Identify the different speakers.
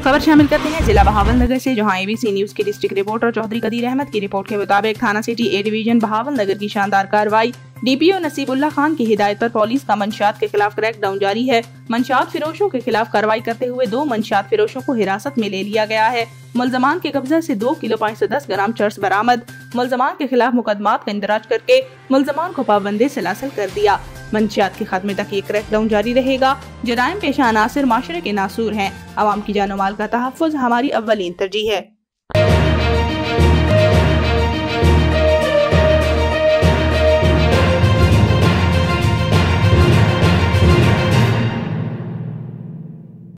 Speaker 1: खबर शामिल करते हैं जिला बहावलनगर से, जहां एबीसी न्यूज के डिस्ट्रिक्ट रिपोर्टर चौधरी कदीर अहमद की रिपोर्ट के मुताबिक थाना सिटी ए डिवीजन बहावलनगर की शानदार कार्रवाई। डीपीओ नसीबुल्लाह खान की हिदायत पर पुलिस का मंशियात के खिलाफ क्रैकडाउन जारी है। मंशियात फिरोशों के खिलाफ कार्रवाई करते हुए 2 मंशियात फिरोशों को हिरासत में ले लिया गया है। मुल्जमान के कब्जा से 2 किलो 510 ग्राम चर्स बरामद। मुल्जमान के खिलाफ मुकदमात का इंदराज करके मुल्जमान को पाबंदी से लासिल कर दिया। मंशियात के खात्मे तक ये क्रैकडाउन जारी रहेगा। जराइम पेशा अनासिर माशरे के नासूर हैं। अवाम की जानो माल का तहफ़्फ़ुज़ हमारी अव्वलीन तरजीह है।